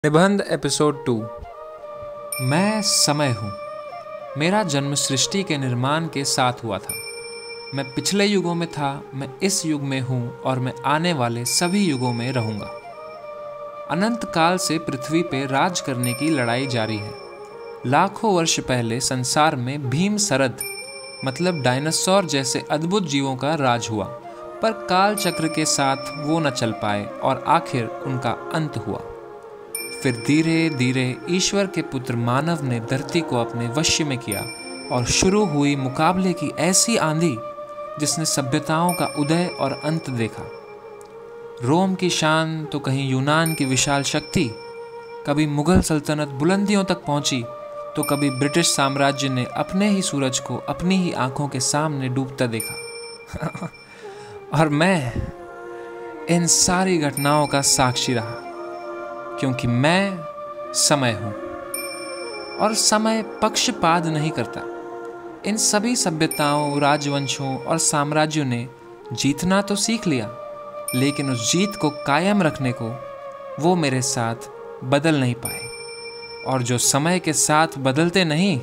निबंध एपिसोड 2। मैं समय हूँ। मेरा जन्म सृष्टि के निर्माण के साथ हुआ था। मैं पिछले युगों में था, मैं इस युग में हूँ और मैं आने वाले सभी युगों में रहूँगा। अनंत काल से पृथ्वी पे राज करने की लड़ाई जारी है। लाखों वर्ष पहले संसार में भीम सरद मतलब डायनासोर जैसे अद्भुत जीवों का राज हुआ, पर काल चक्र के साथ वो न चल पाए और आखिर उनका अंत हुआ। फिर धीरे धीरे ईश्वर के पुत्र मानव ने धरती को अपने वश में किया और शुरू हुई मुकाबले की ऐसी आंधी जिसने सभ्यताओं का उदय और अंत देखा। रोम की शान तो कहीं यूनान की विशाल शक्ति, कभी मुगल सल्तनत बुलंदियों तक पहुंची तो कभी ब्रिटिश साम्राज्य ने अपने ही सूरज को अपनी ही आंखों के सामने डूबता देखा। और मैं इन सारी घटनाओं का साक्षी रहा, क्योंकि मैं समय हूं और समय पक्षपात नहीं करता। इन सभी सभ्यताओं, राजवंशों और साम्राज्यों ने जीतना तो सीख लिया, लेकिन उस जीत को कायम रखने को वो मेरे साथ बदल नहीं पाए। और जो समय के साथ बदलते नहीं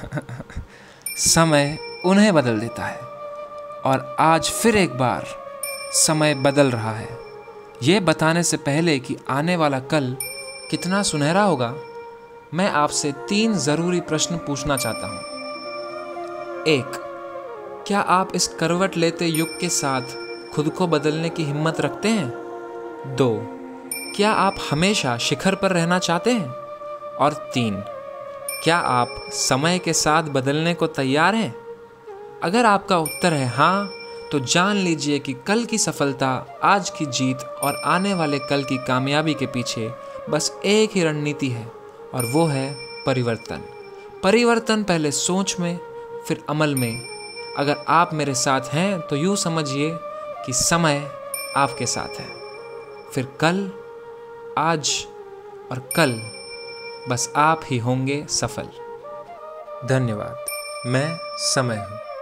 समय उन्हें बदल देता है। और आज फिर एक बार समय बदल रहा है। ये बताने से पहले कि आने वाला कल कितना सुनहरा होगा, मैं आपसे 3 ज़रूरी प्रश्न पूछना चाहता हूँ। 1. क्या आप इस करवट लेते युग के साथ खुद को बदलने की हिम्मत रखते हैं? 2. क्या आप हमेशा शिखर पर रहना चाहते हैं? और 3. क्या आप समय के साथ बदलने को तैयार हैं? अगर आपका उत्तर है हाँ, तो जान लीजिए कि कल की सफलता, आज की जीत और आने वाले कल की कामयाबी के पीछे बस एक ही रणनीति है, और वो है परिवर्तन। परिवर्तन पहले सोच में, फिर अमल में। अगर आप मेरे साथ हैं तो यूँ समझिए कि समय आपके साथ है। फिर कल, आज और कल बस आप ही होंगे सफल। धन्यवाद। मैं समय हूँ।